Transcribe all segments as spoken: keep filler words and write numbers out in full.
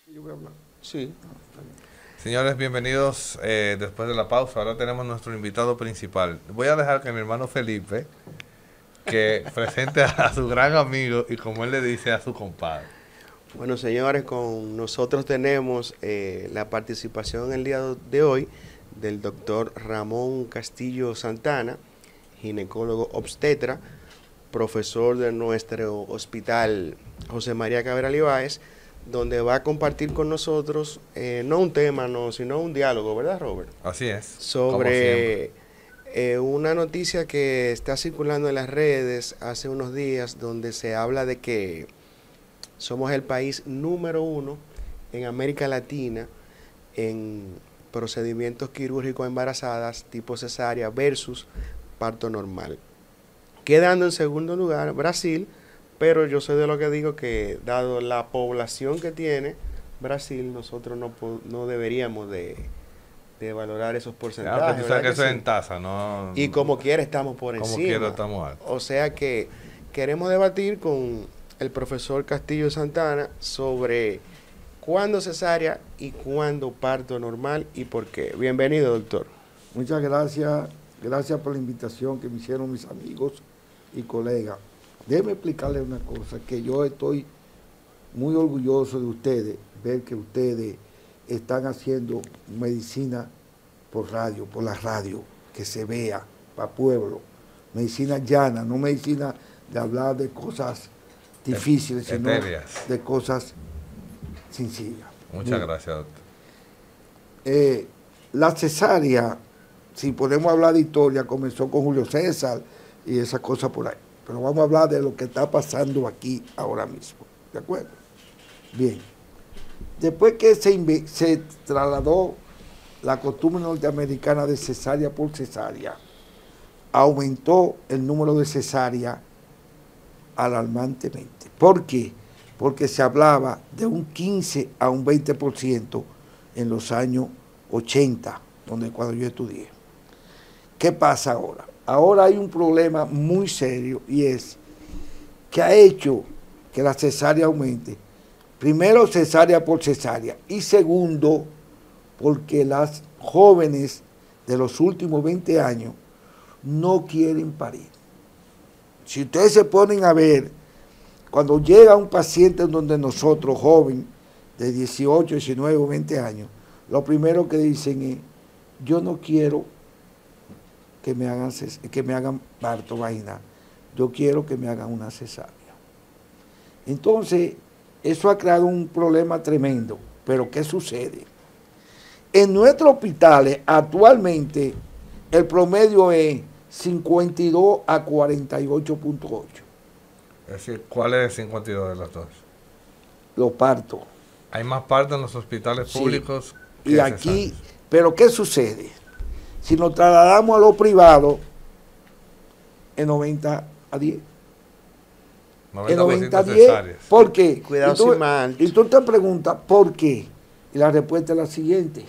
Yo voy a hablar. Sí. Señores, bienvenidos eh, después de la pausa. Ahora tenemos nuestro invitado principal. Voy a dejar que mi hermano Felipe que presente a su gran amigo y, como él le dice, a su compadre. Bueno, señores, con nosotros tenemos eh, la participación el día de hoy del doctor Ramón Castillo Santana, ginecólogo obstetra, profesor de nuestro hospital José María Cabral Ibáez, donde va a compartir con nosotros eh, no un tema, no, sino un diálogo, ¿verdad, Robert? Así es. Sobre eh, una noticia que está circulando en las redes hace unos días, donde se habla de que somos el país número uno en América Latina en procedimientos quirúrgicos a embarazadas tipo cesárea versus parto normal. Quedando en segundo lugar Brasil, pero yo soy de lo que digo que dado la población que tiene Brasil, nosotros no, no deberíamos de, de valorar esos porcentajes. Claro, tú sabes que eso sí? es en tasa, ¿no? Y como quiera estamos por como encima. quiera estamos altos. O sea que queremos debatir con el profesor Castillo Santana sobre cuándo cesárea y cuándo parto normal y por qué. Bienvenido, doctor. Muchas gracias, gracias por la invitación que me hicieron mis amigos y colegas. Déjenme explicarles una cosa, que yo estoy muy orgulloso de ustedes, ver que ustedes están haciendo medicina por radio, por la radio, que se vea para pueblo, medicina llana, no medicina de hablar de cosas difíciles, sino Etéreas. de cosas sencillas. Muchas Bien. gracias, doctor. Eh, la cesárea, si podemos hablar de historia, comenzó con Julio César y esas cosas por ahí. Pero vamos a hablar de lo que está pasando aquí ahora mismo. ¿De acuerdo? Bien. Después que se, se trasladó la costumbre norteamericana de cesárea por cesárea, aumentó el número de cesárea alarmantemente. ¿Por qué? Porque se hablaba de un quince a un veinte por ciento en los años ochenta, donde cuando yo estudié. ¿Qué pasa ahora? Ahora hay un problema muy serio y es que ha hecho que la cesárea aumente. Primero, cesárea por cesárea. Y segundo, porque las jóvenes de los últimos veinte años no quieren parir. Si ustedes se ponen a ver, cuando llega un paciente donde nosotros, joven, de dieciocho, diecinueve o veinte años, lo primero que dicen es, yo no quiero que me hagan, que me hagan parto vaginal, yo quiero que me hagan una cesárea. Entonces, eso ha creado un problema tremendo. Pero ¿qué sucede? En nuestros hospitales, actualmente, el promedio es cincuenta y dos a cuarenta y ocho punto ocho. Es decir, ¿cuál es el cincuenta y dos de los dos? Los partos. Hay más partos en los hospitales Sí. públicos que Y aquí, cesáreas. pero ¿qué sucede? Si nos trasladamos a lo privado, en noventa a diez. En noventa a diez. cesáreas. ¿Por qué? Cuidado y, tú, sin mal. y tú te preguntas, ¿por qué? Y la respuesta es la siguiente.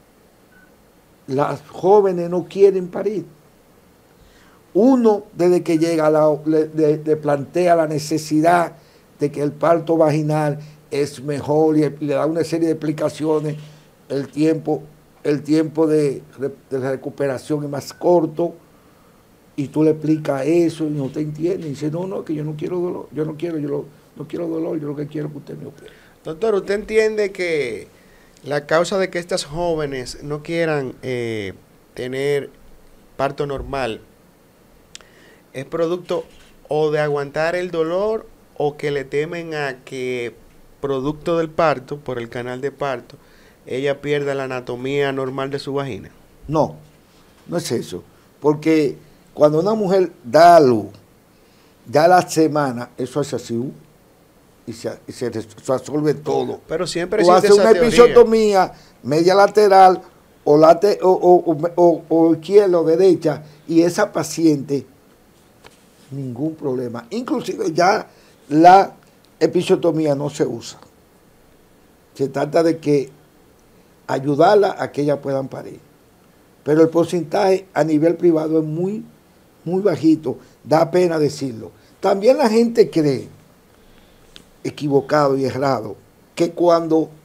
Las jóvenes no quieren parir. Uno, desde que llega, la, le, le, le plantea la necesidad de que el parto vaginal es mejor y le da una serie de explicaciones. El tiempo, el tiempo de, de recuperación es más corto y tú le explicas eso y no te entiende. Y dice, no, no, que yo no quiero dolor, yo no quiero, yo lo, no quiero dolor, yo lo que quiero es que usted me opere. Doctor, ¿usted entiende que la causa de que estas jóvenes no quieran eh, tener parto normal es producto o de aguantar el dolor o que le temen a que producto del parto, por el canal de parto, ella pierda la anatomía normal de su vagina? No, no es eso. Porque cuando una mujer da a luz, ya a la semana, eso es así, uh, y se, y se resuelve todo. Pero siempre Tú existe haces esa una teoría. episiotomía media lateral o, late, o, o, o, o, o izquierda o derecha, y esa paciente, ningún problema. Inclusive ya la episiotomía no se usa. Se trata de que ayudarla a que ellas puedan parir. Pero el porcentaje a nivel privado es muy, muy bajito. Da pena decirlo. También la gente cree, equivocado y errado, que cuando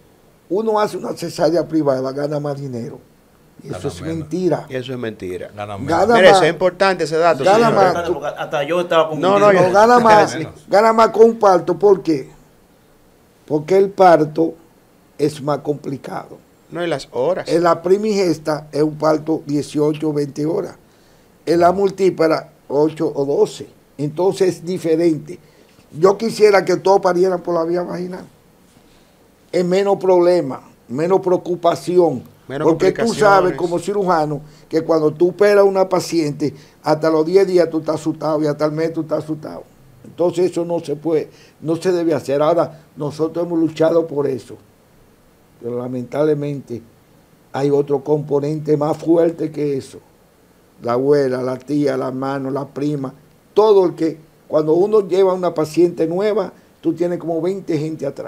uno hace una cesárea privada, gana más dinero. Y eso Gana es menos. mentira. Eso es mentira. Gana menos. Gana Mire, más. eso es importante ese dato. Gana señor. más. Porque hasta yo estaba con No, No, yo- gana más, menos. gana más con un parto. ¿Por qué? Porque el parto es más complicado. No, y las horas. En la primigesta es un parto dieciocho o veinte horas. En la multípara, ocho o doce. Entonces es diferente. Yo quisiera que todos parieran por la vía vaginal. Es menos problema, menos preocupación. Menos porque tú complicaciones. sabes como cirujano que cuando tú operas a una paciente, hasta los diez días tú estás asustado y hasta el mes tú estás asustado. Entonces eso no se puede, no se debe hacer. Ahora, nosotros hemos luchado por eso. Pero lamentablemente hay otro componente más fuerte que eso. La abuela, la tía, la mano, la prima, todo el que, cuando uno lleva a una paciente nueva, tú tienes como veinte gente atrás.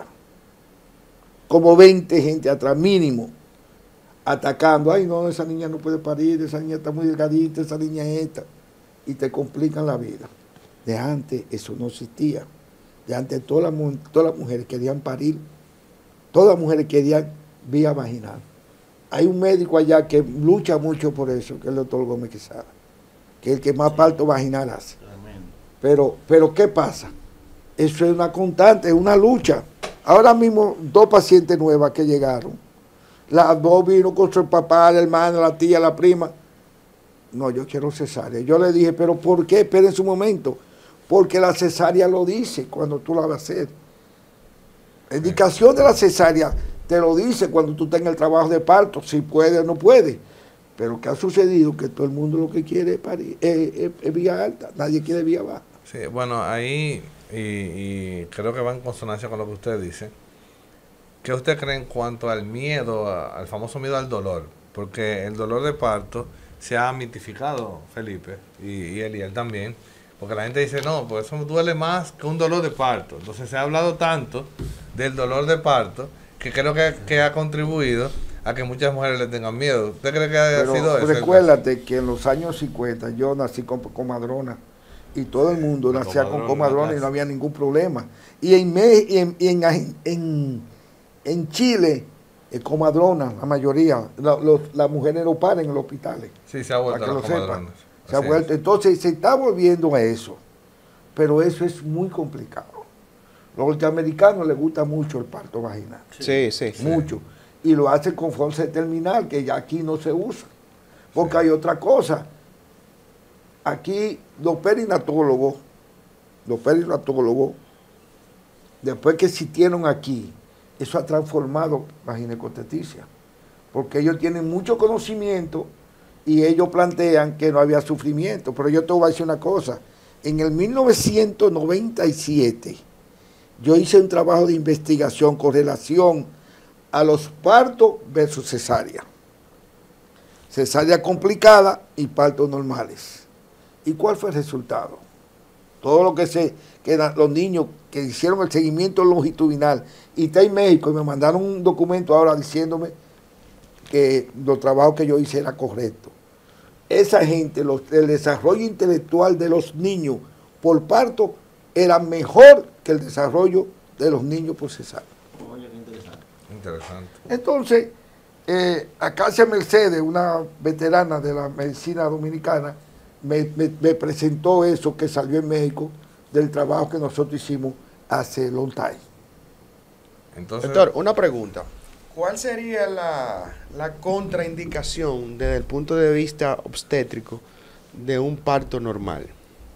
Como veinte gente atrás, mínimo, atacando. Ay, no, esa niña no puede parir, esa niña está muy delgadita, esa niña es esta. Y te complican la vida. De antes eso no existía. De antes todas las, mu- todas las mujeres querían parir. Todas las mujeres querían vía vaginal. Hay un médico allá que lucha mucho por eso, que es el doctor Gómez Quesada, que es el que más parto vaginal hace. Tremendo. Pero, pero ¿qué pasa? Eso es una constante, es una lucha. Ahora mismo, dos pacientes nuevas que llegaron. Las dos vino con su papá, el hermano, la tía, la prima. No, yo quiero cesárea. Yo le dije, ¿pero por qué? Esperen su momento. Porque la cesárea lo dice cuando tú la vas a hacer. La indicación de la cesárea te lo dice cuando tú tengas el trabajo de parto, si puede o no puede. Pero ¿qué ha sucedido? Que todo el mundo lo que quiere es, parir, es, es- es vía alta, nadie quiere vía baja. Sí, bueno, ahí, y, y creo que va en consonancia con lo que usted dice. ¿Qué usted cree en cuanto al miedo, a- al famoso miedo al dolor? Porque el dolor de parto se ha mitificado, Felipe, y, y él y él también. Porque la gente dice, no, pues eso me duele más que un dolor de parto. Entonces se ha hablado tanto del dolor de parto que creo que, que ha contribuido a que muchas mujeres le tengan miedo. ¿Usted cree que haya Pero sido eso? recuérdate que en los años cincuenta yo nací con comadrona y todo el mundo La nacía con comadrona, comadrona y claro. no había ningún problema. Y en, Me- y en, y en, en, en Chile, eh, comadrona, la mayoría, la- los- las mujeres no paran en los hospitales. Sí, se ha vuelto Para que a lo las sepan. comadronas. Se ha Así vuelto. es. Entonces se está volviendo a eso. Pero eso es muy complicado. Los norteamericanos les gusta mucho el parto vaginal. Sí, sí. Mucho. Y lo hacen con force terminal, que ya aquí no se usa. Porque hay otra cosa. Aquí los perinatólogos, los perinatólogos, después que existieron aquí, eso ha transformado la ginecobstetricia. Porque ellos tienen mucho conocimiento y ellos plantean que no había sufrimiento. Pero yo te voy a decir una cosa. En el mil novecientos noventa y siete, yo hice un trabajo de investigación con relación a los partos versus cesárea. Cesárea complicada y partos normales. ¿Y cuál fue el resultado? Todo lo que se, que la- los niños que hicieron el seguimiento longitudinal y está en México y me mandaron un documento ahora diciéndome que los trabajos que yo hice era correcto. Esa gente, los, el desarrollo intelectual de los niños por parto era mejor que el desarrollo de los niños por cesárea. Oye, qué interesante. Interesante. Entonces, eh, Acacia Mercedes, una veterana de la medicina dominicana, me, me- me presentó eso que salió en México del trabajo que nosotros hicimos hace long time. Entonces, Doctor, una pregunta. ¿Cuál sería la, la contraindicación desde el punto de vista obstétrico de un parto normal?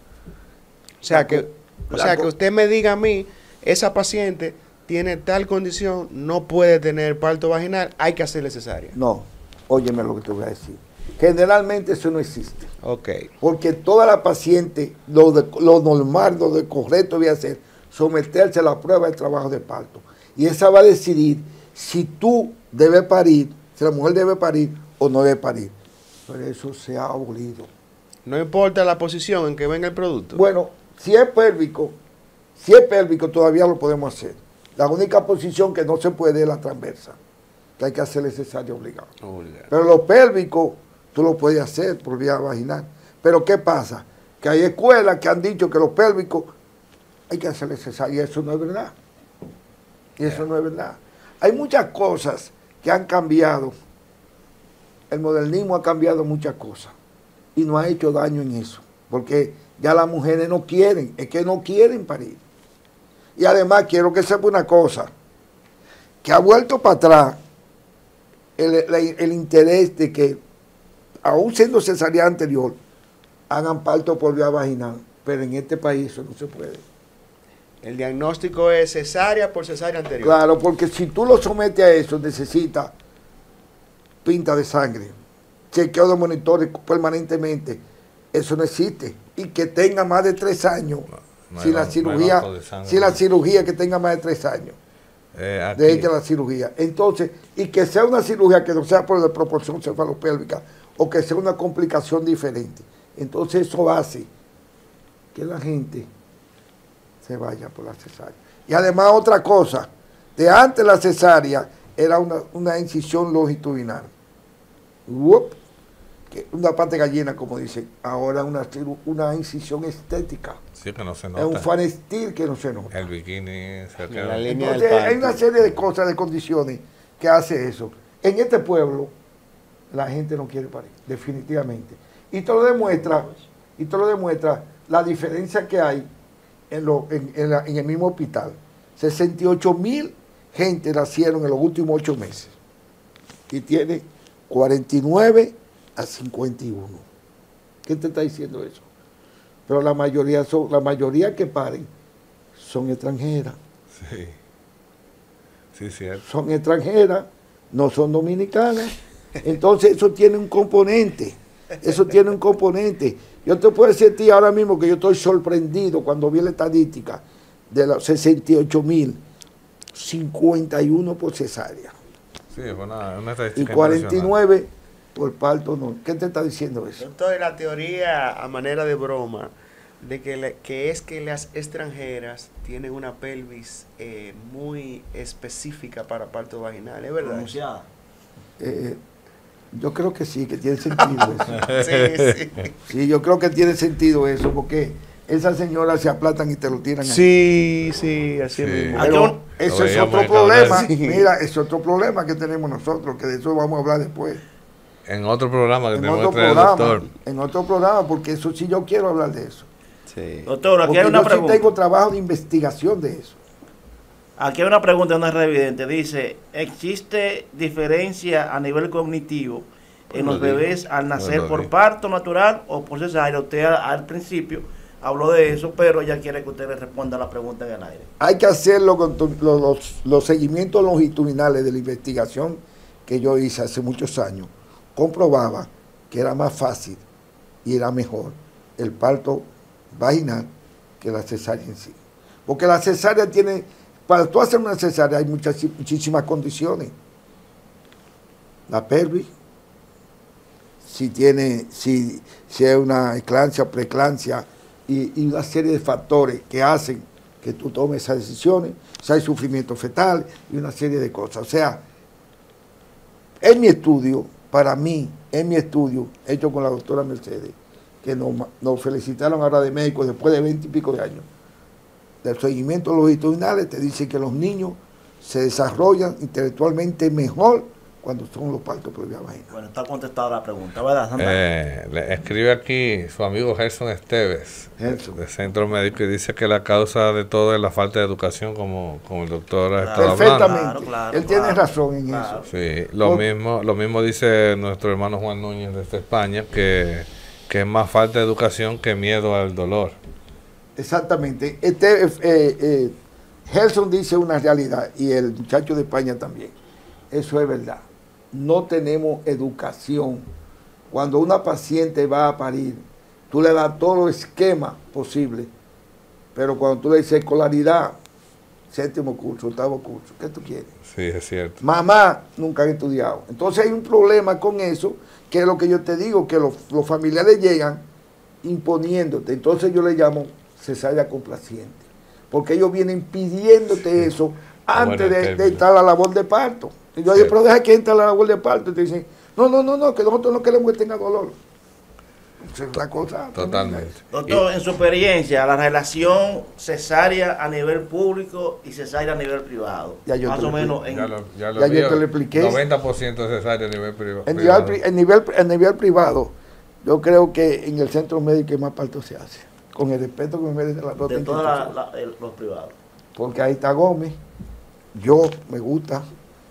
O sea, La que, co- o la sea co- que usted me diga a mí, esa paciente tiene tal condición, no puede tener parto vaginal, hay que hacerle cesárea. No, óyeme lo que te voy a decir. Generalmente eso no existe. Ok. Porque toda la paciente, lo, de- lo normal, lo de correcto debe hacer, someterse a la prueba del trabajo de parto. Y esa va a decidir si tú debes parir, si la mujer debe parir o no debe parir. Pero eso se ha abolido. No importa la posición en que venga el producto. Bueno, si es pélvico, si es pélvico todavía lo podemos hacer. La única posición que no se puede es la transversa, que hay que hacer cesárea obligado. Obligado. Pero los pélvicos tú lo puedes hacer por vía vaginal. Pero ¿qué pasa? Que hay escuelas que han dicho que los pélvicos hay que hacerle cesárea y eso no es verdad. Y eso no es verdad. hay muchas cosas que han cambiado. El modernismo ha cambiado muchas cosas y no ha hecho daño en eso, porque ya las mujeres no quieren, es que no quieren parir. Y además quiero que sepa una cosa, que ha vuelto para atrás el, el, el interés de que, aún siendo cesárea anterior, hagan parto por vía vaginal, pero en este país eso no se puede. El diagnóstico es cesárea por cesárea anterior. Claro, porque si tú lo sometes a eso, necesita pinta de sangre, chequeo de monitores permanentemente, eso no existe. Y que tenga más de tres años, no, no si, la no, cirugía, no si la cirugía que tenga más de tres años, eh, aquí. de hecha la cirugía. Entonces, y que sea una cirugía que no sea por la proporción cefalopélvica, o que sea una complicación diferente. Entonces eso hace que la gente se vaya por la cesárea. Y además otra cosa, de antes la cesárea era una, una incisión longitudinal. Uop, que una pata de gallina, como dicen. Ahora una, una incisión estética. Sí, que no se nota. Es un fanestil que no se nota. El bikini cerca la de... línea Entonces, del hay una serie de cosas, de condiciones que hace eso. En este pueblo, la gente no quiere parir, definitivamente. Y te lo demuestra, y te lo demuestra la diferencia que hay en, lo, en, en, la, en el mismo hospital. sesenta y ocho mil gente nacieron en los últimos ocho meses. Y tiene cuarenta y nueve a cincuenta y uno. ¿Qué te está diciendo eso? Pero la mayoría son, la mayoría que paren son extranjeras. Sí. Sí, cierto. Son extranjeras, no son dominicanas. Entonces eso tiene un componente. Eso tiene un componente. Yo te puedo decir a ti ahora mismo que yo estoy sorprendido cuando vi la estadística de los sesenta y ocho mil, cincuenta y uno por cesárea. Sí, es una, una estadística y cuarenta y nueve por parto no. ¿Qué te está diciendo eso? Doctor, la teoría a manera de broma de que, le, que es que las extranjeras tienen una pelvis eh, muy específica para parto vaginal, ¿es verdad? Pronunciada. Eh, yo creo que sí, que tiene sentido eso. Sí, sí. Sí, yo creo que tiene sentido eso, porque esas señoras se aplatan y te lo tiran ahí. Sí, sí, así Sí. mismo. Pero eso Lo es veíamos otro en Canal. problema. Sí. Mira, es otro problema que tenemos nosotros, que de eso vamos a hablar después. En otro programa que En tenemos otro que traer al programa, doctor. en otro programa, porque eso sí yo quiero hablar de eso. Sí. Doctor, aquí Porque hay una yo pregunta. sí tengo trabajo de investigación de eso. Aquí hay una pregunta de una red evidente. Dice, ¿existe diferencia a nivel cognitivo en Lo los digo, bebés al nacer lo por digo. parto natural o por cesárea? Usted al, al principio habló de eso, pero ella quiere que usted le responda a la pregunta en el aire. Hay que hacerlo con tu- los, los, los seguimientos longitudinales de la investigación que yo hice hace muchos años. Comprobaba que era más fácil y era mejor el parto vaginal que la cesárea en sí. Porque la cesárea tiene, para tú hacer una cesárea hay muchas, muchísimas condiciones. La pelvis, si tiene, si, si es una eclampsia, preeclampsia, y, y una serie de factores que hacen que tú tomes esas decisiones, si hay sufrimiento fetal y una serie de cosas. O sea, en mi estudio, para mí, en mi estudio, hecho con la doctora Mercedes, que nos, nos felicitaron ahora de médicos después de veinte y pico de años, del seguimiento longitudinales, te dice que los niños se desarrollan intelectualmente mejor cuando son los partos por vía vaginal. Bueno, está contestada la pregunta, ¿verdad, Santa? Eh, le escribe aquí su amigo Gerson Esteves, Gerson. del Centro Médico, y dice que la causa de todo es la falta de educación, como, como el doctor ha Claro. estado hablando. Perfectamente. Claro, claro, Él tiene claro. razón en Claro. eso. Sí, lo Por- mismo, lo mismo dice nuestro hermano Juan Núñez desde España, que, que es más falta de educación que miedo al dolor. Exactamente. Este, eh, eh, Gerson dice una realidad y el muchacho de España también. Eso es verdad. No tenemos educación. Cuando una paciente va a parir, tú le das todo el esquema posible, pero cuando tú le dices escolaridad, séptimo curso, octavo curso, ¿qué tú quieres? Sí, es cierto. Mamá nunca ha estudiado. Entonces hay un problema con eso, que es lo que yo te digo, que los, los familiares llegan imponiéndote. Entonces yo le llamo cesárea complaciente, porque ellos vienen pidiéndote eso antes Bueno, de, término. de entrar a la labor de parto. Y yo digo, Sí. pero deja que entre a la labor de parto. Y te dicen, no, no, no, no, que nosotros no queremos que tenga dolor. Entonces, la cosa Totalmente. Doctor, en su experiencia, la relación cesárea a nivel público y cesárea a nivel privado. Ya yo Más te o lo menos en... Ya lo, ya lo Ya yo vio. te lo expliqué. noventa por ciento cesárea a nivel privado. En nivel, pri- en, nivel, en nivel privado, yo creo que en el centro médico más parto se hace, con el respeto que me merece la de otra todos la, institución. la- el- los privados. Porque ahí está Gómez, yo me gusta,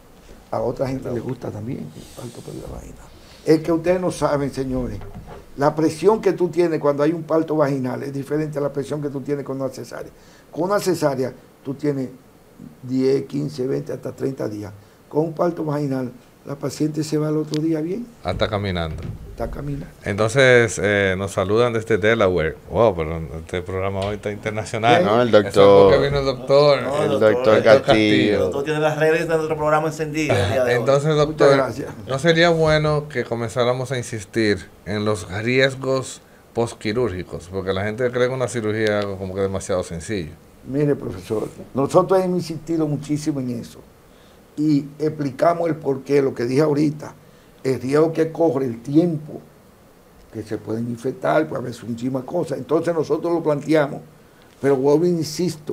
a otra gente le gusta también el parto por la vagina. Es que ustedes no saben, señores, la presión que tú tienes cuando hay un parto vaginal es diferente a la presión que tú tienes con una cesárea. Con una cesárea tú tienes diez, quince, veinte, hasta treinta días. Con un parto vaginal, la paciente se va al otro día bien, Hasta caminando. está caminando. Entonces, eh, nos saludan desde Delaware. Wow, pero este programa hoy está internacional. No, el Eso es doctor. porque vino el doctor. No, El doctor, doctor el Castillo. El doctor tiene las redes de nuestro programa encendidas. el día de hoy. Entonces, Muchas doctor, gracias. ¿no sería bueno que comenzáramos a insistir en los riesgos postquirúrgicos? Porque la gente cree que una cirugía es algo como que demasiado sencillo. Mire, profesor, nosotros hemos insistido muchísimo en eso y explicamos el porqué, lo que dije ahorita, el riesgo que corre, el tiempo que se pueden infectar, puede haber muchísimas cosas. Entonces nosotros lo planteamos, pero vuelvo e insisto,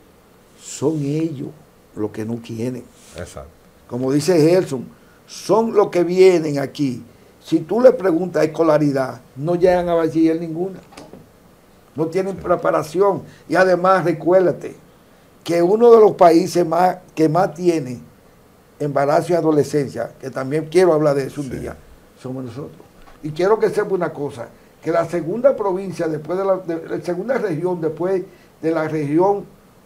son ellos los que no quieren. Exacto. Como dice Gerson, son los que vienen aquí. Si tú le preguntas escolaridad, no llegan a bachiller ninguna. No tienen preparación. Y además, recuérdate que uno de los países más que más tiene embarazo y adolescencia, que también quiero hablar de eso un Sí. día, somos nosotros. Y quiero que sepa una cosa, que la segunda provincia, después de la, de, la segunda región, después de la región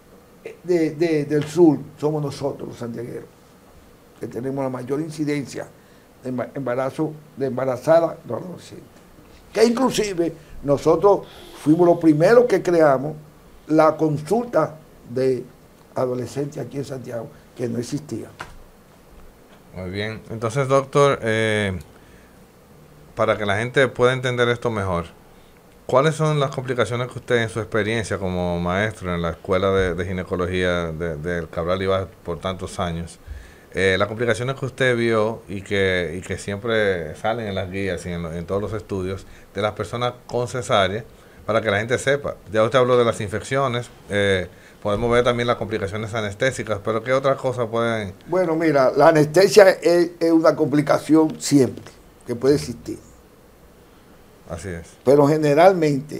de, de, del sur, somos nosotros, los santiagueros, que tenemos la mayor incidencia de emba- embarazo, de embarazada de adolescentes. Que inclusive nosotros fuimos los primeros que creamos la consulta de adolescentes aquí en Santiago, que no existía. Muy bien. Entonces, doctor, eh, para que la gente pueda entender esto mejor, ¿cuáles son las complicaciones que usted en su experiencia como maestro en la escuela de, de ginecología de, del Cabral Ibáez por tantos años, eh, las complicaciones que usted vio y que, y que siempre salen en las guías y en, lo- en todos los estudios de las personas con cesárea, para que la gente sepa? Ya usted habló de las infecciones, eh, podemos ver también las complicaciones anestésicas, pero ¿qué otras cosas pueden...? Bueno, mira, la anestesia es, es una complicación siempre que puede existir, Así es. pero generalmente,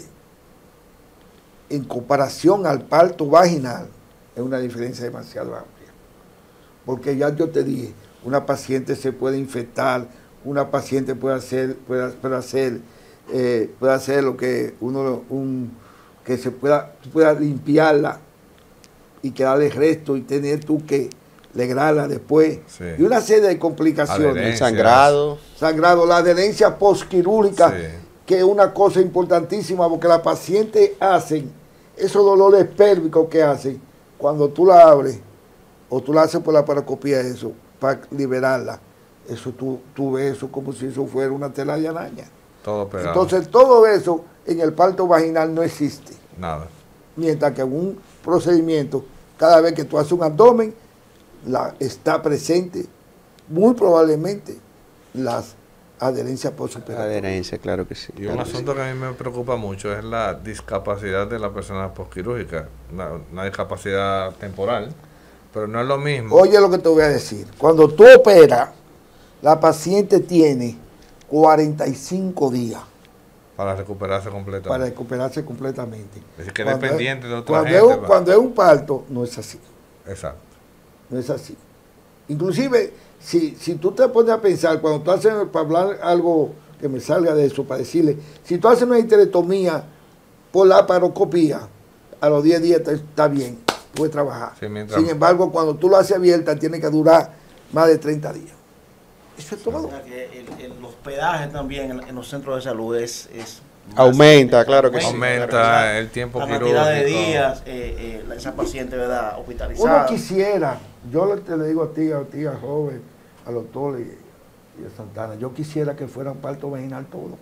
en comparación al parto vaginal, es una diferencia demasiado amplia. Porque ya yo te dije, una paciente se puede infectar, una paciente puede hacer, puede, puede hacer, eh, puede hacer lo que uno, un, que se pueda, pueda limpiarla y quedarle resto y tener tú que legrarla después. Sí. Y una serie de complicaciones. Adherencia. Sangrado. Sangrado, la adherencia postquirúrgica, Sí. que es una cosa importantísima porque la paciente hacen esos dolores pélvicos que hacen cuando tú la abres o tú la haces por la paracopía, eso, para liberarla. Eso tú, tú ves eso como si eso fuera una tela de araña. Todo pegado. Entonces todo eso en el parto vaginal no existe. Nada. Mientras que en un procedimiento, cada vez que tú haces un abdomen, la, está presente muy probablemente las adherencias postoperatorias. Adherencia, claro que sí. Y un claro que asunto sí. que a mí me preocupa mucho es la discapacidad de la persona postquirúrgica, una, una discapacidad temporal, pero no es lo mismo. Oye lo que te voy a decir. Cuando tú operas, la paciente tiene cuarenta y cinco días Para recuperarse completamente. para recuperarse completamente. Es decir, que es Cuando dependiente de otra cuando gente. Es un, va. cuando es un parto, no es así. Exacto. No es así. Inclusive, si, si tú te pones a pensar, cuando tú haces, para hablar algo que me salga de eso, para decirle, si tú haces una histerectomía por la paroscopía, a los diez días está, está bien, puedes trabajar. Sí, mientras- Sin embargo, cuando tú lo haces abierta, tiene que durar más de treinta días. Eso es todo. O sea que el, el hospedaje también en, en los centros de salud es... es más- Aumenta, claro que sí. Aumenta claro que el tiempo la cantidad de quirúrgico. días, eh, eh, esa paciente, ¿verdad?, Uno hospitalizada. quisiera, yo le- te le digo a ti, a ti, a joven, a los doctor y, y a Santana, yo quisiera que fuera un parto vaginal todo.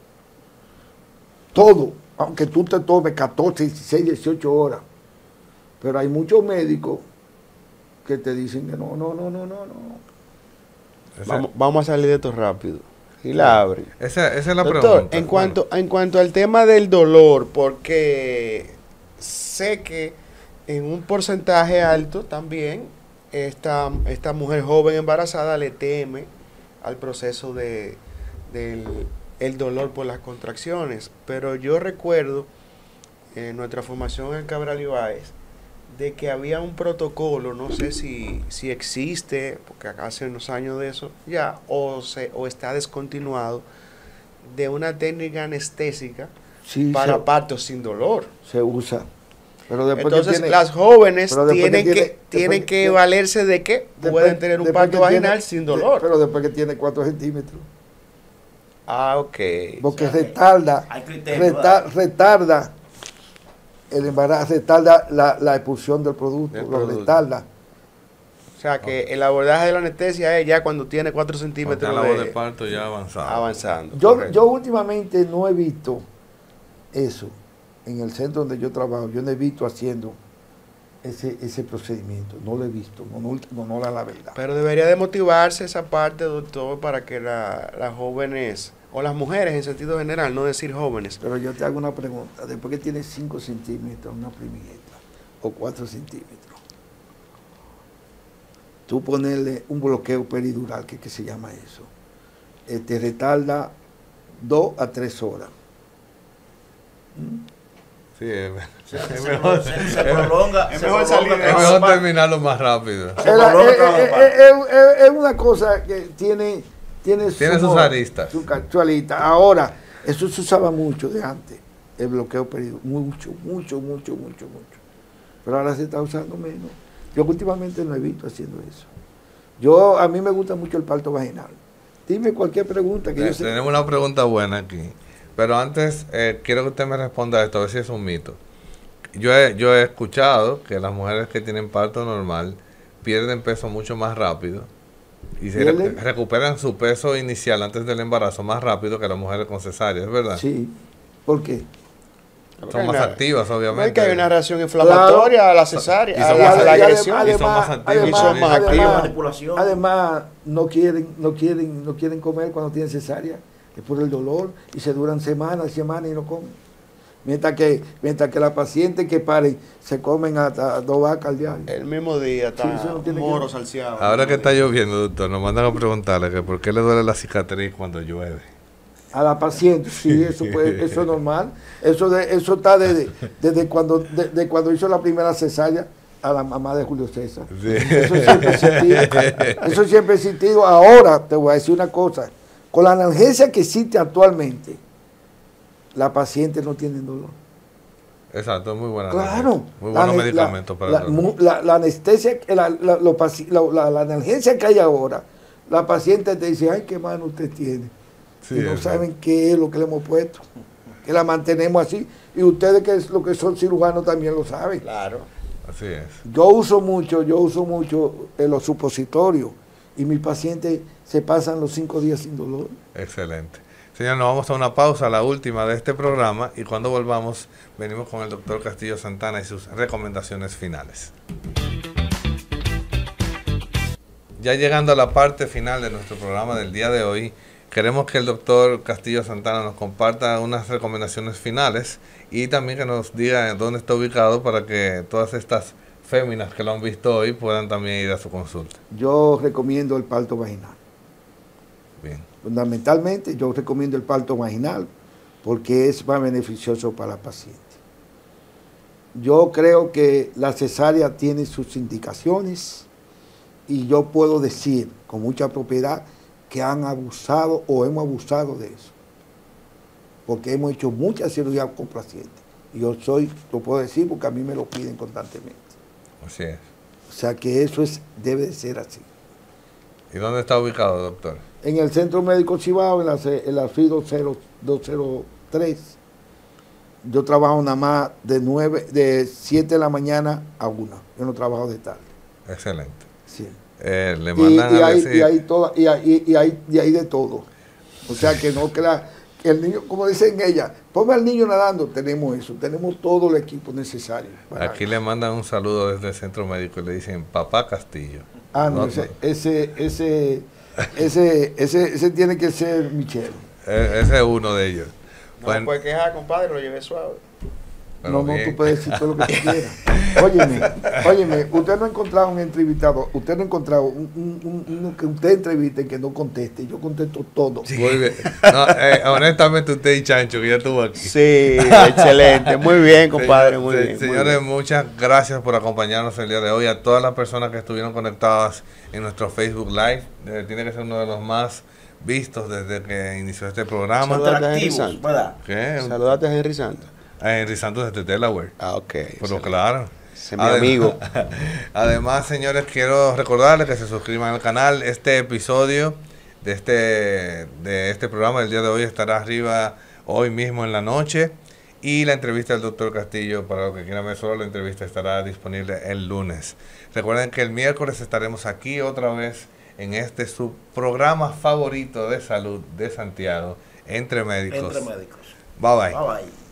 Todo, aunque tú te tomes catorce, dieciséis, dieciocho horas. Pero hay muchos médicos que te dicen que no, no, no, no, no, no. Ese- Vamos, vamos a salir de esto rápido. y la abre. Esa, esa es la Doctor, pregunta. en cuanto, Bueno, en cuanto al tema del dolor, porque sé que en un porcentaje alto también esta, esta mujer joven embarazada le teme al proceso de, del el dolor por las contracciones. Pero yo recuerdo en nuestra formación en Cabral Ibáez de que había un protocolo, no sé si, si existe, porque hace unos años de eso ya, o, se, o está descontinuado, de una técnica anestésica Sí, para se, partos sin dolor. se usa. Pero después Entonces que tiene, las jóvenes pero después tienen que que, tiene- tienen después que que- valerse de que después- pueden tener un después parto que tiene- vaginal sin de- dolor. pero después que tiene cuatro centímetros. Ah, ok. Porque O sea, que retarda, hay criterio, reta- ¿verdad? retarda el embarazo, retarda la, la expulsión del producto, Del lo producto. retarda. O sea que el abordaje de la anestesia es ya cuando tiene cuatro porque centímetros la voz de de, parto ya avanzada. avanzando. Yo, correcto. yo últimamente no he visto eso en el centro donde yo trabajo. Yo no he visto haciendo ese, ese procedimiento. No lo he visto, no, no, no, no la, la verdad. Pero debería de motivarse esa parte, doctor, para que la- las jóvenes, o las mujeres en sentido general, no decir jóvenes. Pero yo te hago una pregunta. Después que tiene cinco centímetros una primigueta o cuatro centímetros, tú ponerle un bloqueo peridural, que, que se llama eso, eh, te retarda dos a tres horas. Sí, es, Se, es se- mejor, se- se prolonga, es se mejor prolonga salir- es toda mejor la parte. terminarlo más rápido. Se Era- prolonga eh, toda la eh, parte. eh, eh, Es una cosa que tiene, tiene, Tiene sus moda, aristas. Su, ca- su arista. Ahora, eso se usaba mucho de antes, el bloqueo peridural. Mucho, mucho, mucho, mucho, mucho. Pero ahora se está usando menos. Yo últimamente no he visto haciendo eso. Yo, a mí me gusta mucho el parto vaginal. Dime cualquier pregunta que Eh, yo sé. Tenemos una pregunta buena aquí. Pero antes, eh, quiero que usted me responda a esto, a ver si es un mito. Yo he, yo he escuchado que las mujeres que tienen parto normal pierden peso mucho más rápido y se re- ¿Pierden? recuperan su peso inicial antes del embarazo más rápido que las mujeres con cesárea, ¿es verdad? Sí. ¿Por qué? Son más activas, No obviamente. es que hay una reacción inflamatoria a la Y cesárea, son a la, más- a la y agresión. además- son más activos y son más además- activos. Manipulación. Además, no quieren, no quieren, no quieren comer cuando tienen cesárea, es por el dolor, y se duran semanas y semanas y no comen. Mientras que, mientras que la paciente que paren se comen hasta dos vacas al diario. El mismo día está Sí, eso no tiene que moro ver. salseado. Ahora que El mismo está día. lloviendo, doctor, nos mandan a preguntarle que por qué le duele la cicatriz cuando llueve. A la paciente, sí, eso puede, eso es normal. Eso de, eso está desde, desde cuando, de, de cuando hizo la primera cesárea a la mamá de Julio César. Sí. Eso siempre ha existido. Eso siempre ha existido. Ahora te voy a decir una cosa. Con la analgesia que existe actualmente, la paciente no tiene dolor. Exacto, muy buena. Claro. Muy La buenos ane- medicamentos la, para la, el dolor. mu- la- la anestesia, la, la, lo paci- la, la- la analgesia que hay ahora, la paciente te dice, ay, qué mano usted tiene. Sí, y no es saben qué es lo que le hemos puesto. Que la mantenemos así. Y ustedes que es lo que son cirujanos también lo saben. Claro. Así es. Yo uso mucho, yo uso mucho eh, los supositorios. Y mis pacientes se pasan los cinco días sin dolor. Excelente. Señor, nos vamos a una pausa, la última de este programa, y cuando volvamos venimos con el doctor Castillo Santana y sus recomendaciones finales. Ya llegando a la parte final de nuestro programa del día de hoy, queremos que el doctor Castillo Santana nos comparta unas recomendaciones finales y también que nos diga dónde está ubicado para que todas estas féminas que lo han visto hoy puedan también ir a su consulta. Yo recomiendo el parto vaginal. Bien. Fundamentalmente yo recomiendo el parto vaginal porque es más beneficioso para la paciente. Yo creo que la cesárea tiene sus indicaciones y yo puedo decir con mucha propiedad que han abusado o hemos abusado de eso. Porque hemos hecho mucha cirugía con pacientes. Y yo soy, lo puedo decir porque a mí me lo piden constantemente. Así es. O sea que eso es, debe de ser así. ¿Y dónde está ubicado, doctor? En el Centro Médico Cibao, en la, C- en la F I doscientos tres, yo trabajo nada más de nueve, de siete de la mañana a una. Yo no trabajo de tarde. Excelente. Sí. Eh, le Y, mandan y a hay, decir... y, hay toda, y, hay, y, hay, y hay de todo. O sea que no crea que el niño, como dicen ella, ponme al niño nadando, tenemos eso, tenemos todo el equipo necesario. para- Aquí le mandan un saludo desde el centro médico y le dicen, papá Castillo. Ah, no, No, ese, ese, ese, ese, ese, ese tiene que ser Michelle. E- ese es uno de ellos. No Bueno, me puede quejar, compadre, lo llevé suave. pero No, no, bien. tú puedes decir todo lo que tú quieras. Óyeme, óyeme, usted no ha encontrado un entrevistado, usted no ha encontrado un, un, un- uno que usted entreviste que no conteste. Yo contesto todo. Muy bien. No, eh, honestamente, usted y Chancho, que ya estuvo aquí. Sí, excelente. Muy bien, compadre, muy Se- bien. muy Señores, bien. muchas gracias por acompañarnos el día de hoy. A todas las personas que estuvieron conectadas en nuestro Facebook Live. Eh, tiene que ser uno de los más vistos desde que inició este programa. Saludos. Atractivos, ¿verdad? ¿Qué? Saludate a Henry Santos. A Henry Santos desde Delaware. Ah, ok. Pero excelente. claro. Ese es mi Adem- amigo. Además, señores, quiero recordarles que se suscriban al canal. Este episodio de este, de este programa del día de hoy estará arriba hoy mismo en la noche. Y la entrevista del doctor Castillo, para los que quieran ver solo la entrevista, estará disponible el lunes. Recuerden que el miércoles estaremos aquí otra vez en este su programa favorito de salud de Santiago, Entre Médicos. Entre médicos. Bye bye. Bye bye.